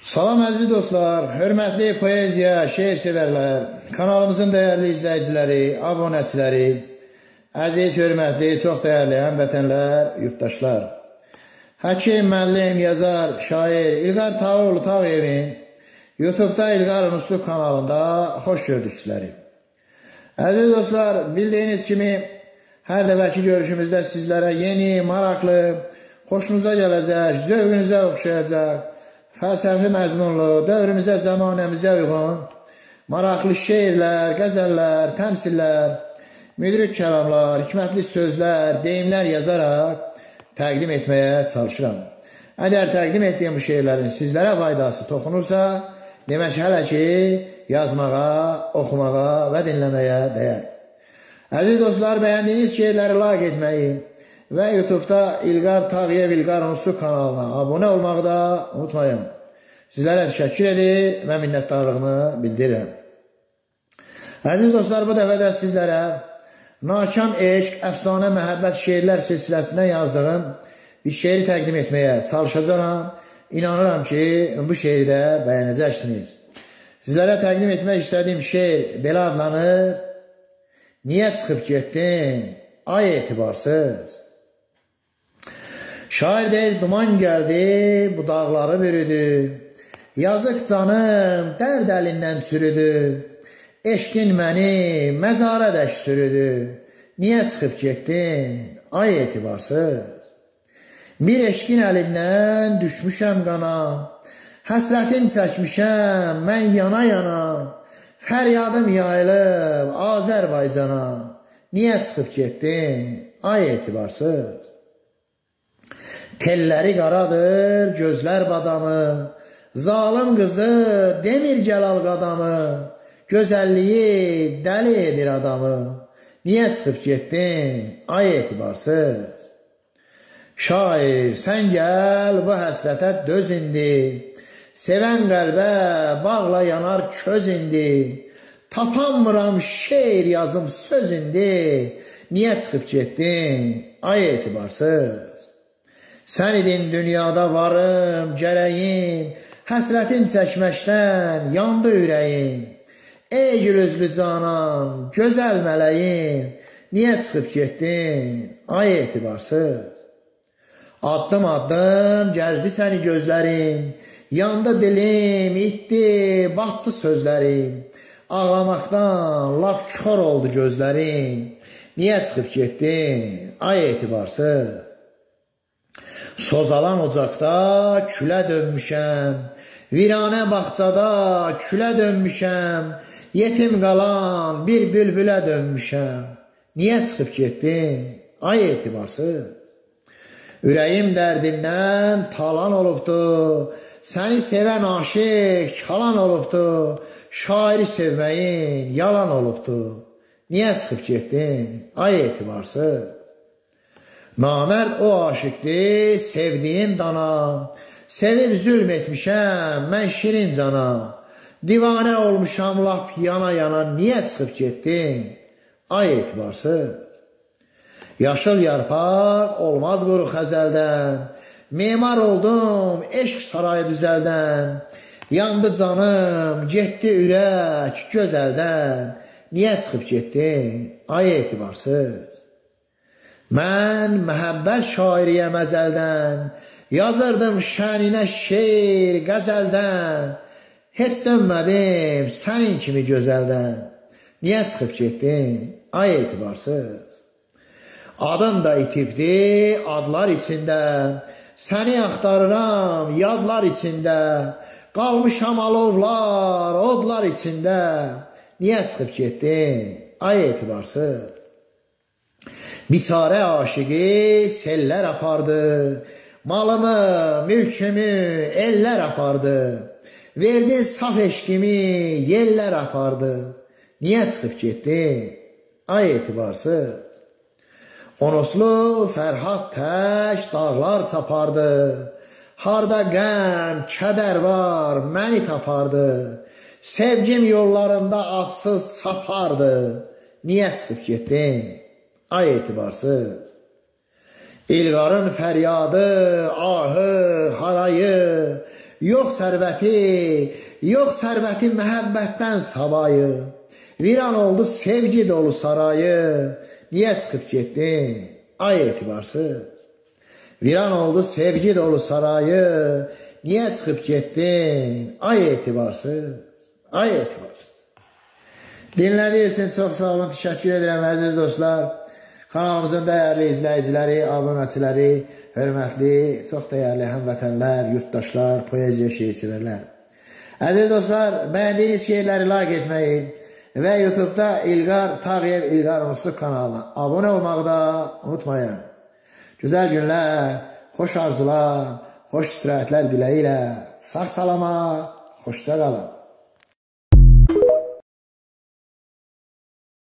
Salam əziz dostlar, hörmətli poeziya, şeir sevərlər, kanalımızın dəyərli izləyiciləri, abunəçiləri, əziz, hörmətli, çox dəyərli həmvətənlər, yurttaşlar. Həkim, müəllim, yazar, şair İlqar Tağıoğlu Tağıyevin YouTube'da İlqar Unusluq kanalında xoş gördük sizləri. Əziz dostlar, bildiyiniz kimi hər dəfəki görüşümüzdə sizlərə yeni, maraqlı, xoşunuza gələcək, zövqünüzə oxşayacaq, fəlsəfi məzmunlu, dövrümüzə, zamanəmizə uyğun, maraqlı şeirlər, qəzəllər, təmsillər, müdrik kəlamlar, hikmətli sözlər, deyimlər yazaraq təqdim etməyə çalışıram. Əgər təqdim etdiyim bu şeirlərin sizlərə faydası toxunursa, demək hələ ki, yazmağa, oxumağa və dinləməyə dəyər. Əziz dostlar, bəyəndiyiniz şeirləri like etməyi və YouTube'da İlqar Tağıyev İlqar Unusluq kanalına abunə olmağı da unutmayın. Sizlərə təşəkkür edir və minnətdarlığımı bildirirəm. Əziz dostlar, bu dəfə də sizlərə Nakam Eşq, Əfsanə Məhəbbət şeirlər silsiləsinə yazdığım bir şeiri təqdim etməyə çalışacağım. İnanıram ki, bu şeiri də bəyənəcəksiniz. Sizlərə təqdim etmək istədiyim şeir belə adlanır: Niyə çıxıb getdin, ay etibarsız? Şair deyir, duman gəldi, bu dağları bürüdü. Yazıq canım, dərd əlindən çürüdü. Eşqin məni məzara dək sürüdü. Niyə çıxıb getdin, ay etibarsız? Bir eşqin əlindən düşmüşəm qana. Həsrətin çəkmişəm, mən yana-yana. Fəryadım yayılıb Azərbaycana. Niyə çıxıb getdin, ay etibarsız? Telləri qaradır, gözlər badamı. Zalım qızı demir gəlal qadamı. Gözəlliyi dəli edir adamı. Niyə çıxıb getdin, ay etibarsız? Şair, sən gəl bu həsrətə döz indi. Sevən qəlbə bağla yanar köz indi. Tapanmıram şeir yazım söz indi. Niyə çıxıb getdin, ay etibarsız? Sən idin dünyada varım, gərəyim, həsrətin çəkməkdən yandı ürəyim. Ey gülüzlü canan, gözəl mələyim, niyə çıxıb getdin, ay etibarsız? Addım addım gəzdi səni gözlərim, yandı dilim, itdi, batdı sözlərim. Ağlamaqdan lap kör oldu gözlərim, niyə çıxıb getdin, ay etibarsız? Sozalan ocaqda külə dönmüşəm, viranə bağçada külə dönmüşəm, yetim qalan bir bülbülə dönmüşəm. Niyə çıxıb getdin, ay etibarsız? Ürəyim dərdindən talan olubdu, səni sevən aşiq kalan olubdu, şairi sevməyin yalan olubdu. Niyə çıxıb getdin, ay etibarsız? Namərd o aşıqdır, sevdiyin dana. Sevib zülm etmişəm, mən şirin cana. Divanə olmuşam lap yana-yana. Niyə çıxıb getdin, ay etibarsız? Yaşıl yarpaq olmaz quru xəzəldən. Memar oldum eşq sarayı düzəldən. Yandı canım, getdi ürək gözəldən. Niyə çıxıb getdin, ay etibarsız? Mən məhəbbət şairiyəm əzəldən, yazırdım şəninə şeir qəzəldən. Heç dönmədim sənin kimi gözəldən. Niyə çıxıb getdin, ay etibarsız? Adın da itibdi adlar içində, səni axtarıram yadlar içində. Qalmışam alovlar, odlar içində. Niyə çıxıb getdin, ay etibarsız? Biçarə aşıqı sellər apardı, malımı, mülkümü ellər apardı. Verdi saf eşqimi yellər apardı. Niyə çıxıb getdin, ay etibarsız? Onuslu Fərhad tək dağlar çapardı. Harda qəm, kədər var, məni tapardı. Sevgim yollarında adsız çapardı. Niyə çıxıb getdin, ay etibarsız? İlqarın fəryadı, ahı, harayı, yox sərvəti məhəbbətdən savayı. Viran oldu sevgi dolu sarayı, niyə çıxıb getdin, ay etibarsız? Viran oldu sevgi dolu sarayı, niyə çıxıb getdin, ay etibarsız, ay etibarsız. Dinlədiyiniz üçün çox sağ olun, təşəkkür edirəm əziz dostlar. Kanalımızın dəyərli izləyiciləri, abunəçiləri, hörmətli, çox dəyərli həmvətənlər, yurttaşlar, poeziya şeirçilərlər. Əziz dostlar, bəyəndiyiniz şeirləri like etməyi və YouTube'da İlqar Tağıyev İlqar Musluk kanalına abunə olmağı da unutmayın. Güzel günlər, xoş arzular, xoş istirahətlər diləyilə, sağ salama, xoşça qalın.